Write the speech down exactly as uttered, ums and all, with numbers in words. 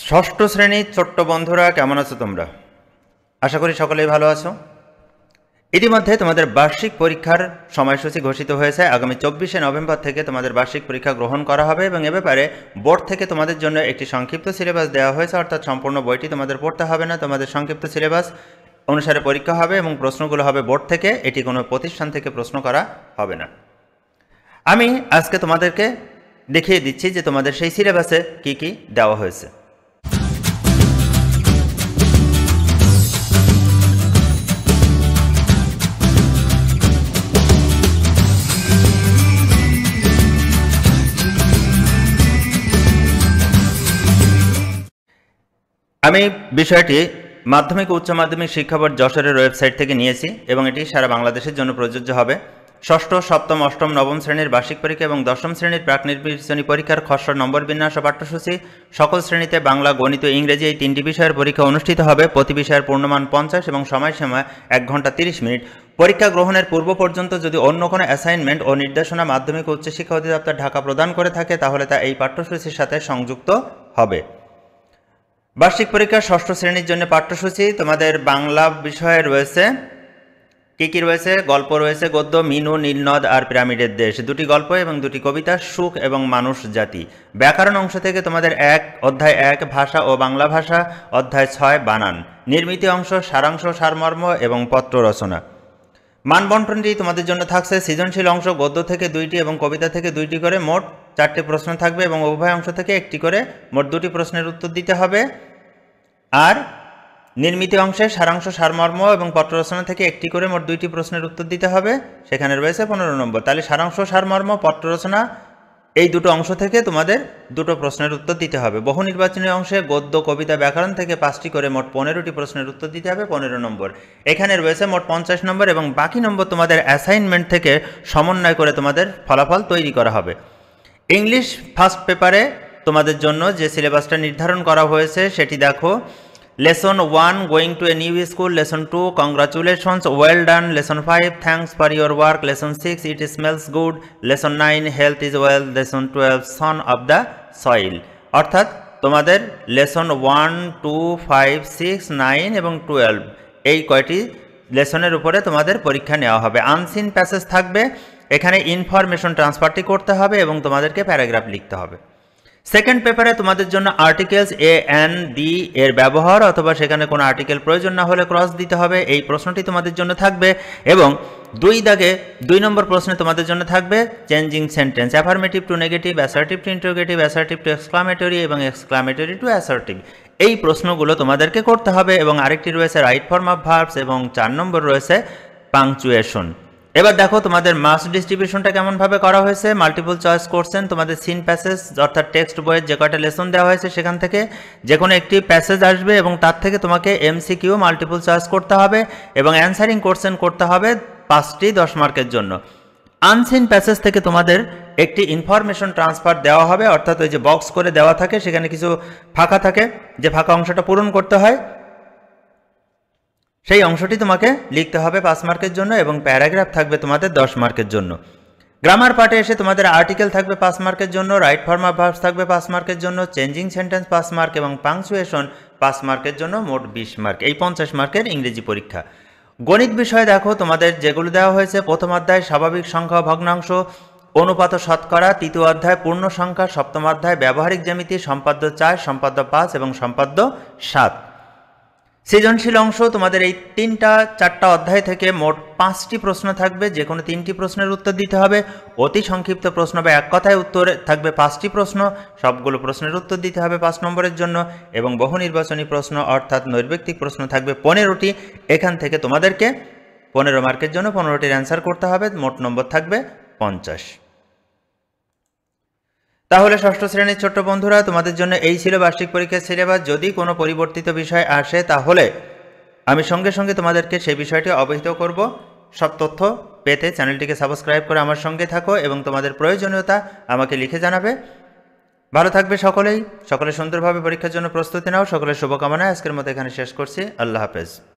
ষষ্ঠ শ্রেণীর ছোট্ট বন্ধুরা কেমন আছো তোমরা? আশা করি সকলেই ভালো আছো। ইতিমধ্যে তোমাদের বার্ষিক পরীক্ষার সময়সূচি ঘোষিত হয়েছে। আগামী চব্বিশে নভেম্বর থেকে তোমাদের বার্ষিক পরীক্ষা গ্রহণ করা হবে এবং এ ব্যাপারে বোর্ড থেকে তোমাদের জন্য একটি সংক্ষিপ্ত সিলেবাস দেওয়া হয়েছে, অর্থাৎ সম্পূর্ণ বইটি তোমাদের পড়তে হবে না, তোমাদের সংক্ষিপ্ত সিলেবাস অনুসারে পরীক্ষা হবে এবং প্রশ্নগুলো হবে বোর্ড থেকে, এটি কোনো প্রতিষ্ঠান থেকে প্রশ্ন করা হবে না। আমি আজকে তোমাদেরকে দেখিয়ে দিচ্ছি যে তোমাদের সেই সিলেবাসে কি কি দেওয়া হয়েছে। আমি বিষয়টি মাধ্যমিক ও উচ্চ মাধ্যমিক শিক্ষা বোর্ড যশোরের ওয়েবসাইট থেকে নিয়েছি এবং এটি সারা বাংলাদেশের জন্য প্রযোজ্য হবে। ষষ্ঠ, সপ্তম, অষ্টম, নবম শ্রেণীর বার্ষিক পরীক্ষা এবং দশম শ্রেণীর প্রাক নির্বাচনী পরীক্ষার খসড়া নম্বর বিন্যাস ও পাঠ্যসূচি, সকল শ্রেণীতে বাংলা, গণিত ও ইংরেজি এই তিনটি বিষয়ের পরীক্ষা অনুষ্ঠিত হবে। প্রতি বিষয়ের পূর্ণমান পঞ্চাশ এবং সময়সীমা এক ঘন্টা তিরিশ মিনিট। পরীক্ষা গ্রহণের পূর্ব পর্যন্ত যদি অন্য কোনো অ্যাসাইনমেন্ট ও নির্দেশনা মাধ্যমিক ও উচ্চশিক্ষা অধিদপ্তর ঢাকা প্রদান করে থাকে তাহলে তা এই পাঠ্যসূচির সাথে সংযুক্ত হবে। বার্ষিক পরীক্ষা ষষ্ঠ শ্রেণীর জন্য পাঠ্যসূচি তোমাদের বাংলা বিষয়ে রয়েছে কি কি রয়েছে? গল্প রয়েছে, গদ্য, মিনু, নীলনদ আর পিরামিডের দেশ, দুটি গল্প এবং দুটি কবিতা, সুখ এবং মানুষ জাতি। ব্যাকরণ অংশ থেকে তোমাদের এক অধ্যায় এক ভাষা ও বাংলা ভাষা, অধ্যায় ছয় বানান। নির্মিতি অংশ সারাংশ, সারমর্ম এবং পত্র রচনা। মানবন্টনটি তোমাদের জন্য থাকছে সৃজনশীল অংশ গদ্য থেকে দুইটি এবং কবিতা থেকে দুইটি করে মোট চারটি প্রশ্ন থাকবে এবং উভয় অংশ থেকে একটি করে মোট দুটি প্রশ্নের উত্তর দিতে হবে। আর নির্মিতি অংশে সারাংশ, সারমর্ম এবং পত্র রচনা থেকে একটি করে মোট দুইটি প্রশ্নের উত্তর দিতে হবে, সেখানে রয়েছে পনেরো নম্বর। তাহলে সারাংশ, সারমর্ম, পত্র রচনা এই দুটো অংশ থেকে তোমাদের দুটো প্রশ্নের উত্তর দিতে হবে। বহু নির্বাচনী অংশে গদ্য, কবিতা, ব্যাকরণ থেকে পাঁচটি করে মোট পনেরোটি প্রশ্নের উত্তর দিতে হবে, পনেরো নম্বর। এখানে রয়েছে মোট পঞ্চাশ নম্বর এবং বাকি নম্বর তোমাদের অ্যাসাইনমেন্ট থেকে সমন্বয় করে তোমাদের ফলাফল তৈরি করা হবে। ইংলিশ ফার্স্ট পেপারে তোমাদের জন্য যে সিলেবাসটা নির্ধারণ করা হয়েছে সেটি দেখো। Lesson one, going to a new school. Lesson two, congratulations, well done. Lesson five, thanks for your work. Lesson six, it smells good. Lesson nine, health is wealth. Lesson twelve, son of the soil. অর্থাৎ তোমাদের lesson one, two, five, six, nine এবং twelve এই কয়টি লেসনের উপরে তোমাদের পরীক্ষা নেওয়া হবে। আনসিন প্যাসেজ থাকবে, এখানে ইনফরমেশন ট্রান্সফারটি করতে হবে এবং তোমাদেরকে প্যারাগ্রাফ লিখতে হবে। সেকেন্ড পেপারে তোমাদের জন্য আর্টিকেলস এ এন ডি এর ব্যবহার অথবা সেখানে কোনো আর্টিকেল প্রয়োজন না হলে ক্রস দিতে হবে, এই প্রশ্নটি তোমাদের জন্য থাকবে। এবং দুই দাগে দুই নম্বর প্রশ্নে তোমাদের জন্য থাকবে changing sentence, affirmative to negative, assertive to interrogative, assertive to exclamatory এবং এক্সক্লামেটরি টু অ্যাসার্টিভ। এই প্রশ্নগুলো তোমাদেরকে করতে হবে। এবং আরেকটি রয়েছে রাইট ফর্ম অফ ভার্বস এবং চার নম্বর রয়েছে পাংচুয়েশন। এবার দেখো তোমাদের মাস ডিস্ট্রিবিউশনটা কেমনভাবে করা হয়েছে। মাল্টিপল চয়েস কোশ্চেন, তোমাদের সিন প্যাসেজ অর্থাৎ টেক্সট বইয়ের যে কয়টা লেসন দেওয়া হয়েছে সেখান থেকে যে কোনো একটি প্যাসেজ আসবে এবং তার থেকে তোমাকে এমসিকিউ মাল্টিপল চয়েস করতে হবে এবং অ্যান্সারিং কোশ্চেন করতে হবে পাঁচটি দশ মার্কের জন্য। আনসিন প্যাসেজ থেকে তোমাদের একটি ইনফরমেশন ট্রান্সফার দেওয়া হবে, অর্থাৎ ওই যে বক্স করে দেওয়া থাকে সেখানে কিছু ফাঁকা থাকে, যে ফাঁকা অংশটা পূরণ করতে হয় সেই অংশটি তোমাকে লিখতে হবে পাঁচ মার্কের জন্য এবং প্যারাগ্রাফ থাকবে তোমাদের দশ মার্কের জন্য। গ্রামার পার্টে এসে তোমাদের আর্টিকেল থাকবে পাঁচ মার্কের জন্য, রাইট ফর্ম অফ ভার্বস থাকবে পাঁচ মার্কের জন্য, চেঞ্জিং সেন্টেন্স পাঁচ মার্ক এবং পাংচুয়েশন পাঁচ মার্কের জন্য, মোট বিশ মার্ক। এই পঞ্চাশ মার্কের ইংরেজি পরীক্ষা। গণিত বিষয়ে দেখো তোমাদের যেগুলো দেওয়া হয়েছে, প্রথম অধ্যায় স্বাভাবিক সংখ্যা ভগ্নাংশ, অনুপাত ও শতকরা, তৃতীয় অধ্যায় পূর্ণ সংখ্যা, সপ্তম অধ্যায় ব্যবহারিক জ্যামিতি, সম্পাদ্য চার, সম্পাদ্য পাঁচ এবং সম্পাদ্য সাত। সৃজনশীল অংশ তোমাদের এই তিনটা চারটা অধ্যায় থেকে মোট পাঁচটি প্রশ্ন থাকবে, যে কোনো তিনটি প্রশ্নের উত্তর দিতে হবে। অতি সংক্ষিপ্ত প্রশ্ন বা এক কথায় উত্তর থাকবে পাঁচটি প্রশ্ন, সবগুলো প্রশ্নের উত্তর দিতে হবে পাঁচ নম্বরের জন্য। এবং বহু নির্বাচনী প্রশ্ন অর্থাৎ নৈর্ব্যক্তিক প্রশ্ন থাকবে পনেরোটি, এখান থেকে তোমাদেরকে পনেরো মার্কের জন্য পনেরোটির অ্যান্সার করতে হবে, মোট নম্বর থাকবে পঞ্চাশ। তাহলে ষষ্ঠ শ্রেণীর ছোট্ট বন্ধুরা তোমাদের জন্য এই ছিল বার্ষিক পরীক্ষার সিলেবাস। যদি কোনো পরিবর্তিত বিষয় আসে তাহলে আমি সঙ্গে সঙ্গে তোমাদেরকে সেই বিষয়টি অবহিত করব। সব তথ্য পেতে চ্যানেলটিকে সাবস্ক্রাইব করে আমার সঙ্গে থাকো এবং তোমাদের প্রয়োজনীয়তা আমাকে লিখে জানাবে। ভালো থাকবে সকলেই, সকলে সুন্দরভাবে পরীক্ষার জন্য প্রস্তুতি নাও। সকলের শুভকামনায় আজকের মতো এখানে শেষ করছি। আল্লাহ হাফেজ।